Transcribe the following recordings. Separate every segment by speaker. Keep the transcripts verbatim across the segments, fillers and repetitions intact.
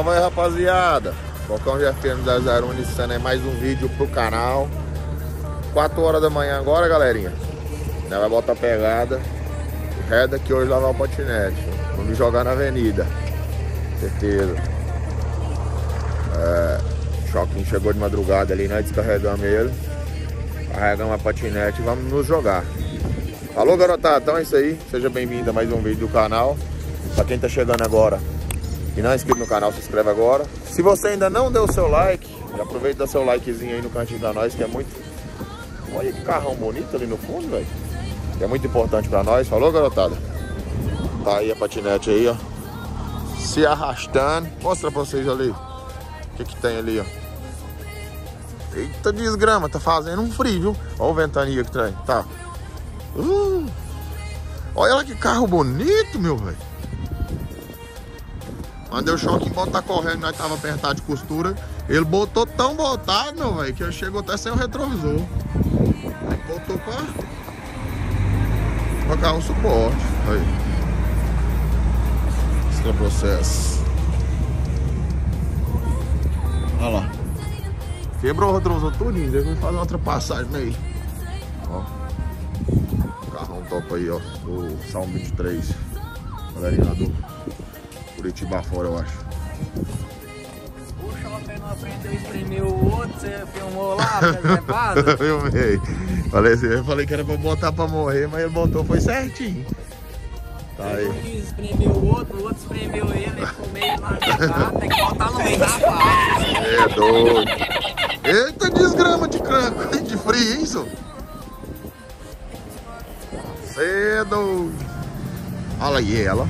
Speaker 1: Salve aí, rapaziada. Falcão G F M zero zero um iniciando aí mais um vídeo pro canal. quatro horas da manhã agora, galerinha. Nós vai botar pegada. Reda que hoje lavar o patinete. Vamos jogar na avenida. Certeza. É, Choquinho chegou de madrugada ali, nós descarregamos ele. Carregamos a patinete e vamos nos jogar. Alô, garotada, então é isso aí. Seja bem-vindo a mais um vídeo do canal. Pra quem tá chegando agora e não é inscrito no canal, se inscreve agora. Se você ainda não deu o seu like, aproveita e dá seu likezinho aí no cantinho pra nós, que é muito... Olha que carrão bonito ali no fundo, velho. Que é muito importante pra nós. Falou, garotada? Tá aí a patinete aí, ó. Se arrastando. Mostra pra vocês ali. O que que tem ali, ó. Eita desgrama, tá fazendo um frio, viu? Olha o ventania que traz. Tá. Uh, olha lá que carro bonito, meu velho. Mandei o Choquinho botar correndo, nós tava apertado de costura. Ele botou tão botado, meu velho, que ele chegou até sem o retrovisor. Aí botou pra... pra carro um suporte. Aí. Esse é o processo. Olha lá. Quebrou o retrovisor tudinho, deve fazer uma ultrapassagem meio. Ó. Carrão top aí, ó. O Salmo vinte e três. Galerinha lá do Curitiba fora, eu acho.
Speaker 2: O Shopping não aprendeu a espremer o outro, você filmou lá, preservado?
Speaker 1: Eu filmei. Falei assim, eu falei que era pra botar pra morrer, mas ele botou, foi certinho. Tá aí.
Speaker 2: Ele quis espremer o outro, o outro espremeu ele, ele ficou meio lá na tem que botar no meio da faca.
Speaker 1: É doido. Eita desgrama de cranco, de frio, hein, isso? Cê é doido. Olha aí ela.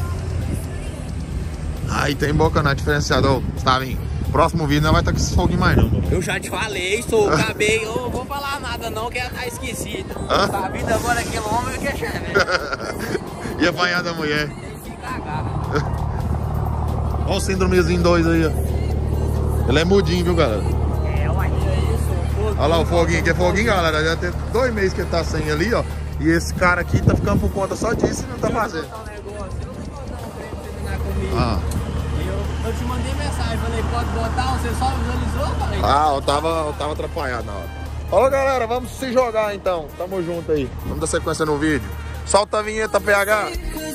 Speaker 1: Aí tem boca na diferenciador. Tá vindo. Próximo vídeo não vai estar com esse foguinho mais não.
Speaker 2: Eu já te falei, sou acabei, eu não vou falar nada não, que ela tá esquecida. A vida agora é quilômetro que é chave.
Speaker 1: E apanhar da mulher.
Speaker 2: Tem que cagar.
Speaker 1: Olha o síndromezinho dois aí, ó. Ele é mudinho, viu, galera?
Speaker 2: É, uai, é isso.
Speaker 1: Olha lá o foguinho, aqui é foguinho, galera. Já tem dois meses que ele tá sem ali, ó. E esse cara aqui tá ficando por conta só disso e não tá fazendo. Ah.
Speaker 2: Eu, eu te mandei mensagem, falei, pode botar, você só visualizou, falei.
Speaker 1: Ah, eu tava, eu tava atrapalhado na hora. Olha, galera, vamos se jogar então. Tamo junto aí. Vamos dar sequência no vídeo. Solta a vinheta, P H.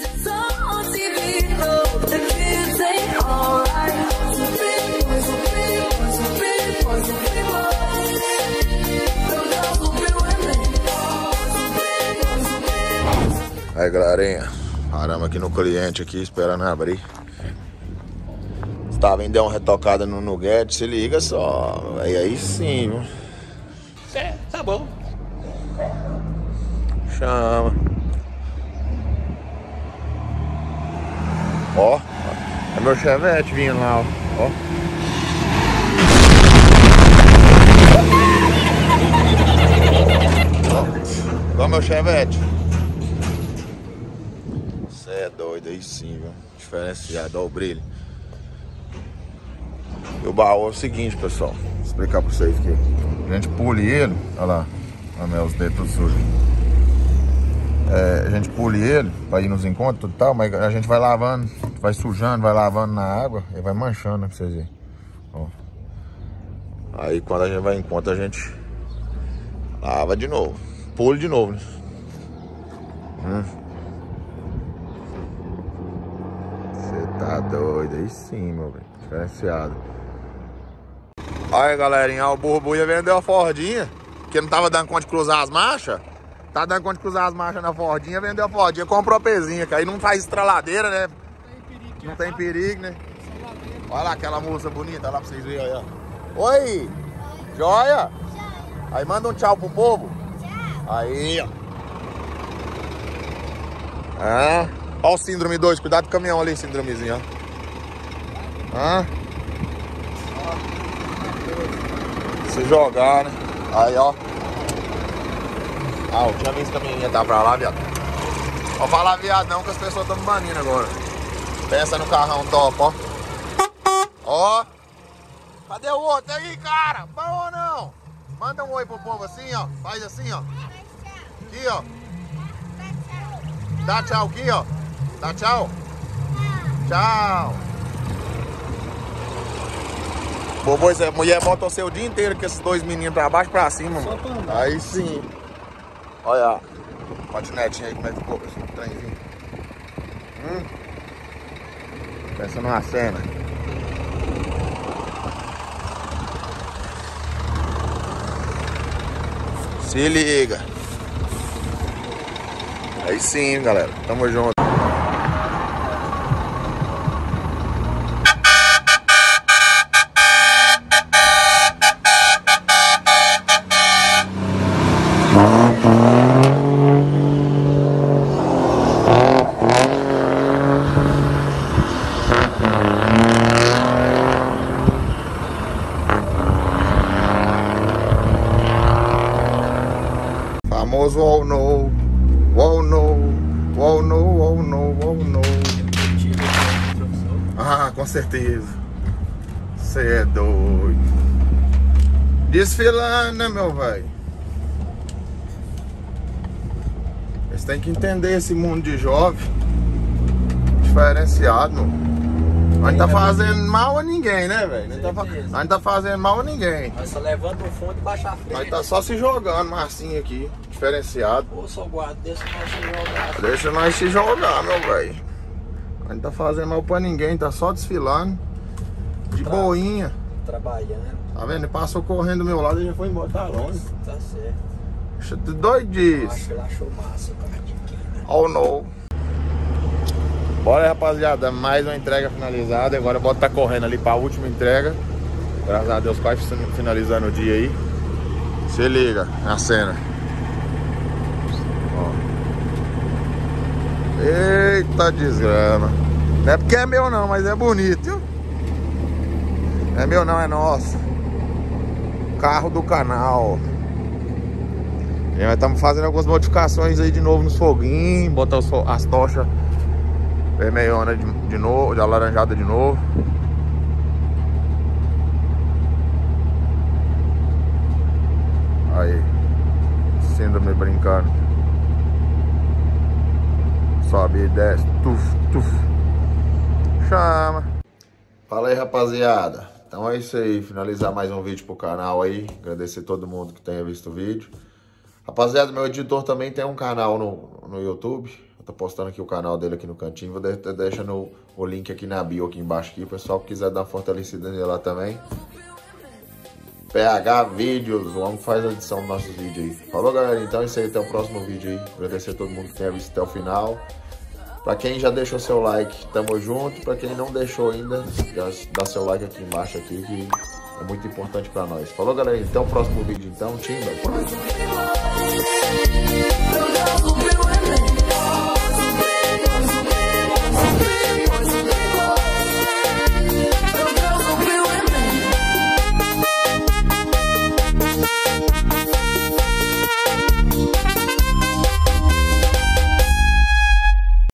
Speaker 1: Aí, galerinha. Paramos aqui no cliente aqui, esperando abrir. Tá vindo dar uma retocada no Nugget, se liga só. Aí, aí sim, viu?
Speaker 2: É, tá bom.
Speaker 1: Chama. Ó, é meu Chevette vindo lá, ó. Ó. Ó, ó meu Chevette. Cê é doido, aí sim, viu? Diferenciado, ó o brilho. E o baú é o seguinte, pessoal. Vou explicar pra vocês aqui. A gente pule ele, olha lá. Olha os dedos todos sujos. É, a gente pule ele pra ir nos encontros, tudo tal, mas a gente vai lavando, vai sujando, vai lavando na água e vai manchando, né, pra vocês verem. Ó. Aí quando a gente vai em encontro, a gente lava de novo. Pule de novo, né? Hum. Você tá doido, aí sim, meu velho. Diferenciado. Aí, galerinha, o burro ia vender a Fordinha, que não tava dando conta de cruzar as marchas. Tá dando conta de cruzar as marchas na Fordinha, vendeu a Fordinha, comprou a pezinha, que aí não faz estraladeira, né? Não tem perigo, né? Olha lá aquela moça bonita, olha lá pra vocês verem aí, ó. Oi! Joia? Aí manda um tchau pro povo. Aí, ó. Ah, ó o síndrome dois, cuidado do caminhão ali, síndromezinho, ó. Ah. Se jogar, né? Aí, ó. Ah, eu tinha visto que a menininha tá pra lá, viado. Vou falar viado não, que as pessoas estão me banindo agora. Pensa no carrão top, ó. Ó. Cadê o outro aí, cara? Bom ou não? Manda um oi pro povo assim, ó. Faz assim, ó. Aqui, ó. Dá tchau aqui, ó. Dá tchau. Tchau. Bobô, a mulher bota o seu dia inteiro com esses dois meninos pra baixo e pra cima, mano. Aí sim. Olha, patinetinho aí, como é que ficou esse trenzinho. Hum. Pensa numa cena. Se liga. Aí sim, galera. Tamo junto. Famoso oh no, oh no, oh no, oh no, oh no. Ah, com certeza. Cê é doido. Desfilando, né, meu velho? Eles têm que entender esse mundo de jovem diferenciado, mano. A gente tá fazendo mal a ninguém, né, velho? A gente tá, tá fazendo mal a ninguém.
Speaker 2: Nós só levanta o fundo e baixa a frente.
Speaker 1: Nós tá só se jogando, Marcinho aqui, diferenciado.
Speaker 2: Pô, só guarda, deixa nós se jogar.
Speaker 1: Deixa nós se jogar, meu velho. A gente tá fazendo mal pra ninguém, tá só desfilando. De Tra boinha.
Speaker 2: Trabalhando.
Speaker 1: Tá vendo? Ele passou correndo do meu lado e já foi embora, tá longe.
Speaker 2: Tá certo.
Speaker 1: Deixa tu doidice.
Speaker 2: Acho que ele achou massa, cara.
Speaker 1: Oh no. Bora aí, rapaziada, mais uma entrega finalizada. Agora bota tá correndo ali pra última entrega. Graças a Deus, quase finalizando o dia aí. Se liga na cena. Ó. Eita desgrama. Não é porque é meu não, mas é bonito, viu? Não é meu não, é nosso. Carro do canal. E nós estamos fazendo algumas modificações aí de novo nos foguinhos. Botar os, as tochas vermelhona de, de novo, de alaranjada de novo. Aí, síndrome brincando. Sobe e desce, tuf, tuf. Chama. Fala aí, rapaziada. Então é isso aí, finalizar mais um vídeo pro canal aí. Agradecer todo mundo que tenha visto o vídeo. Rapaziada, meu editor também tem um canal no, no YouTube. Eu tô postando aqui o canal dele aqui no cantinho. Vou deixar deixando o link aqui na bio, aqui embaixo aqui. O pessoal que quiser dar uma fortalecida nele lá também. P H Vídeos, o homem faz a edição dos nossos vídeos aí. Falou, galera, então é isso aí, até o próximo vídeo aí. Agradecer a todo mundo que tenha visto até o final. Pra quem já deixou seu like, tamo junto. Pra quem não deixou ainda, já dá seu like aqui embaixo aqui, que é muito importante pra nós. Falou, galera, até o próximo vídeo então. Timba.